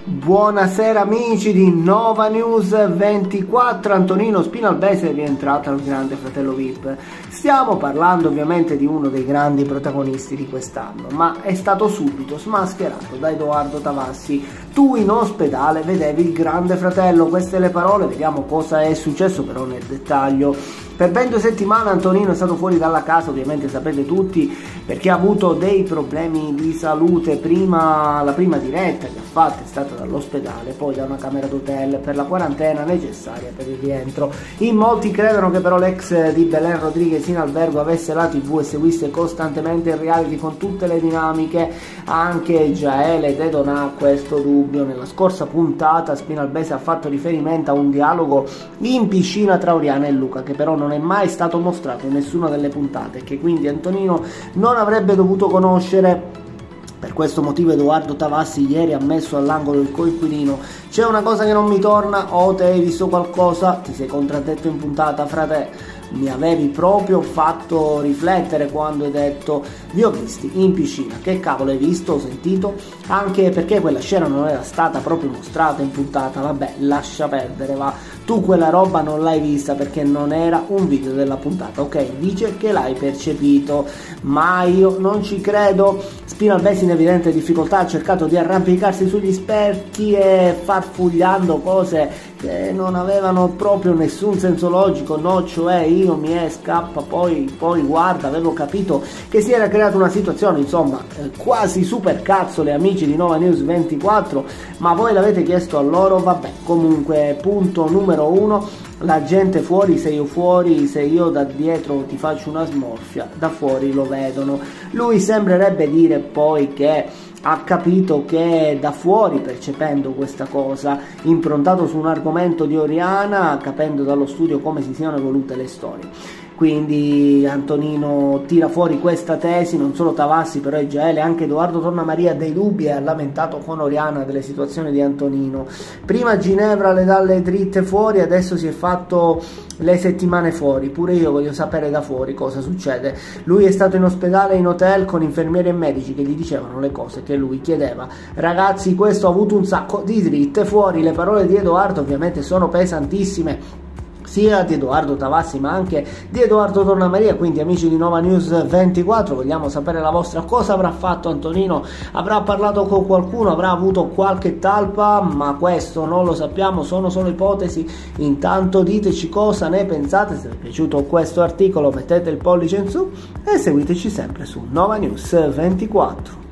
Buonasera amici di Nova News 24. Antonino Spinalbese è rientrato al Grande Fratello VIP. Stiamo parlando ovviamente di uno dei grandi protagonisti di quest'anno, ma è stato subito smascherato da Edoardo Tavassi. Tu in ospedale vedevi il Grande Fratello, queste le parole, vediamo cosa è successo però nel dettaglio. Per ben 2 settimane Antonino è stato fuori dalla casa, ovviamente sapete tutti, perché ha avuto dei problemi di salute. La prima diretta che ha fatto è stata dall'ospedale, poi da una camera d'hotel per la quarantena necessaria per il rientro. In molti credono che però l'ex di Belen Rodriguez in albergo avesse la TV e seguisse costantemente il reality con tutte le dinamiche. Anche Jaele Dedon ha questo dubbio. Nella scorsa puntata Spinalbese ha fatto riferimento a un dialogo in piscina tra Oriana e Luca, che però non è mai stato mostrato in nessuna delle puntate, che quindi Antonino non avrebbe dovuto conoscere. Per questo motivo Edoardo Tavassi ieri ha messo all'angolo il coinquilino. C'è una cosa che non mi torna, o te hai visto qualcosa? Ti sei contraddetto in puntata, frate. Mi avevi proprio fatto riflettere quando hai detto vi ho visti in piscina. Che cavolo hai visto, ho sentito? Anche perché quella scena non era stata proprio mostrata in puntata. Vabbè, lascia perdere, va. Tu quella roba non l'hai vista perché non era un video della puntata. Ok, dice che l'hai percepito, ma io non ci credo. Spinalbese in evidente difficoltà ha cercato di arrampicarsi sugli specchi e farfugliando cose che non avevano proprio nessun senso logico, no, cioè io scappa, poi guarda, avevo capito che si era creata una situazione, insomma, quasi super cazzo le amici di Nova News 24, ma voi l'avete chiesto a loro, vabbè, comunque, punto numero 1, la gente fuori, se io da dietro ti faccio una smorfia, da fuori lo vedono. Lui sembrerebbe dire poi che ha capito che da fuori, percependo questa cosa, improntato su un argomento di Oriana, capendo dallo studio come si siano evolute le storie. Quindi Antonino tira fuori questa tesi, non solo Tavassi però è Jaele, anche Edoardo Tornamaria ha dei dubbi e ha lamentato con Oriana delle situazioni di Antonino. Prima Ginevra le dà le dritte fuori, adesso si è fatto le settimane fuori, pure io voglio sapere da fuori cosa succede. Lui è stato in ospedale, in hotel con infermieri e medici che gli dicevano le cose che lui chiedeva. Ragazzi, questo ha avuto un sacco di dritte fuori, le parole di Edoardo ovviamente sono pesantissime, sia di Edoardo Tavassi ma anche di Edoardo Tornamaria. Quindi amici di Nova News 24, vogliamo sapere la vostra. Cosa avrà fatto Antonino? Avrà parlato con qualcuno? Avrà avuto qualche talpa? Ma questo non lo sappiamo, sono solo ipotesi. Intanto diteci cosa ne pensate. Se vi è piaciuto questo articolo mettete il pollice in su e seguiteci sempre su Nova News 24.